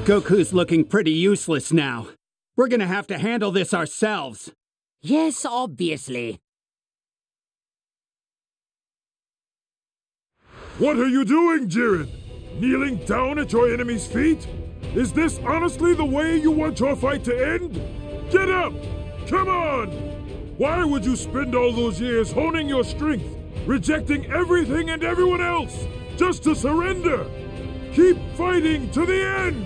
Goku's looking pretty useless now. We're gonna have to handle this ourselves. Yes, obviously. What are you doing, Jiren? Kneeling down at your enemy's feet? Is this honestly the way you want your fight to end? Get up! Come on! Why would you spend all those years honing your strength, rejecting everything and everyone else, just to surrender? Keep fighting to the end!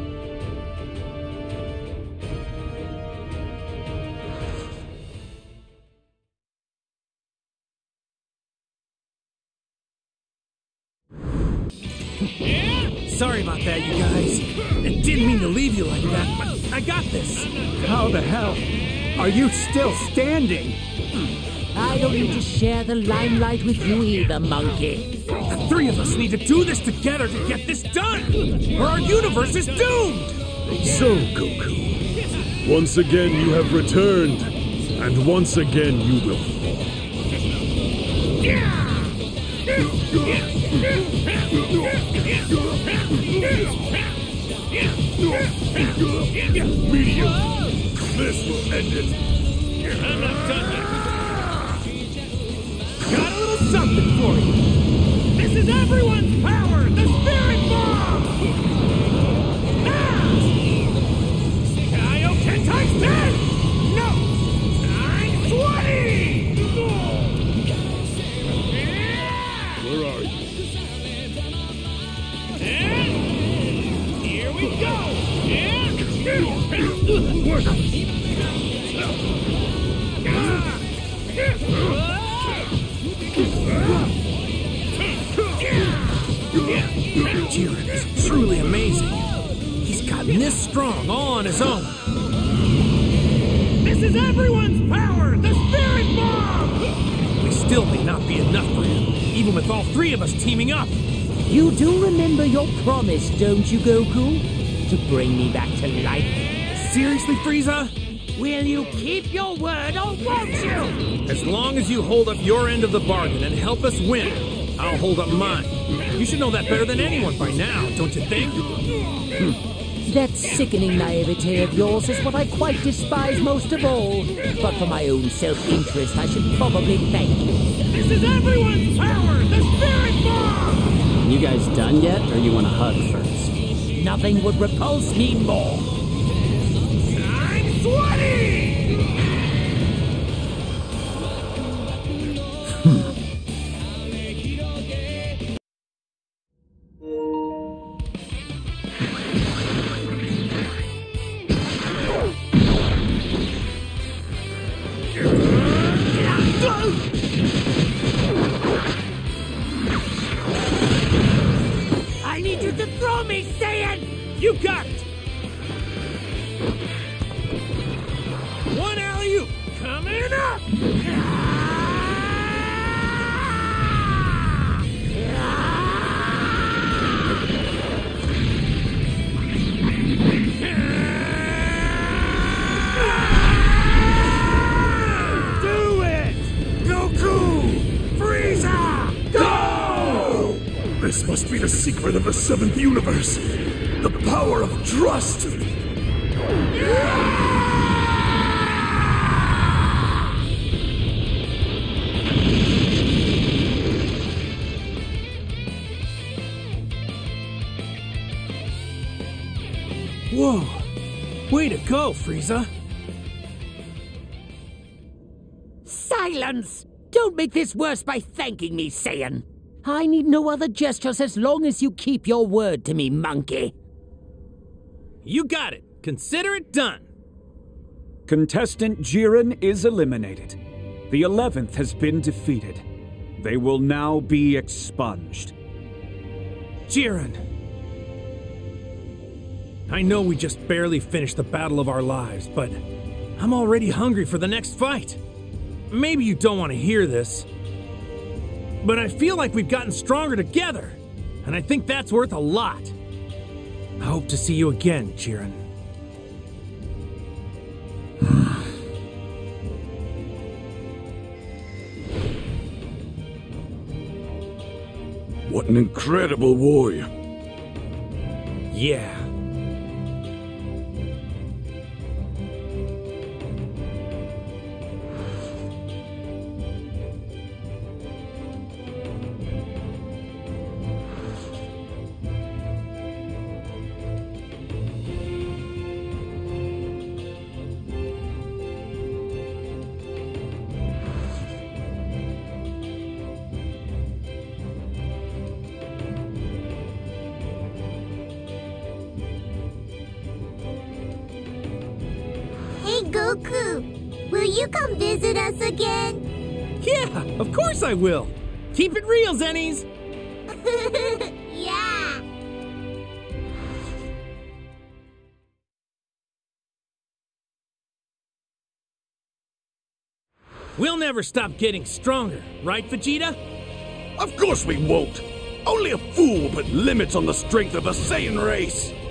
Sorry about that, you guys. I didn't mean to leave you like that, but I got this. How the hell are you still standing? I don't need to share the limelight with you either, monkey. The three of us need to do this together to get this done, or our universe is doomed! So, Goku, once again you have returned, and once again you will fall. Medium, this will end it. I'm not done yet. Got a little something for you. This is everyone's power, the Spirit Bomb! Kaioken times 10! No! Times 20! Where are you? And here we go! And... Jiren is truly amazing. He's gotten this strong all on his own. This is everyone's power, the Spirit Bomb! We still may not be enough for him, even with all three of us teaming up. You do remember your promise, don't you, Goku? To bring me back to life? Seriously, Frieza? Will you keep your word or won't you? As long as you hold up your end of the bargain and help us win, I'll hold up mine. You should know that better than anyone by now, don't you think? That sickening naivete of yours is what I quite despise most of all. But for my own self-interest, I should probably thank you. This is everyone's power, the Spirit Bomb! You guys done yet, or you want a hug first? Nothing would repulse me more. Times 20! I need you to throw me, Saiyan! You got it! One alley-oop coming up! Do it! Goku! Frieza! Go! This must be the secret of the seventh universe. The power of trust. Whoa! Way to go, Frieza! Silence! Don't make this worse by thanking me, Saiyan. I need no other gestures as long as you keep your word to me, monkey. You got it. Consider it done. Contestant Jiren is eliminated. The 11th has been defeated. They will now be expunged. Jiren! I know we just barely finished the battle of our lives, but I'm already hungry for the next fight. Maybe you don't want to hear this, but I feel like we've gotten stronger together, and I think that's worth a lot. I hope to see you again, Jiren. What an incredible warrior. Yeah, Goku, will you come visit us again? Yeah, of course I will. Keep it real, Zennies. Yeah. We'll never stop getting stronger, right, Vegeta? Of course we won't! Only a fool will put limits on the strength of the Saiyan race!